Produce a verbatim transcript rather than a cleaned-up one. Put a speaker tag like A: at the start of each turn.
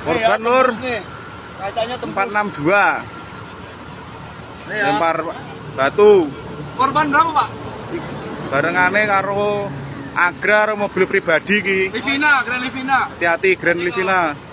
A: Korban lur
B: Kacanya
A: empat enam dua. Lempar batu.
B: Korban berapa, Pak?
A: Barengane karo Agra mobil pribadi ki.
B: Livina, Grand Livina.
A: Hati-hati Grand Livina.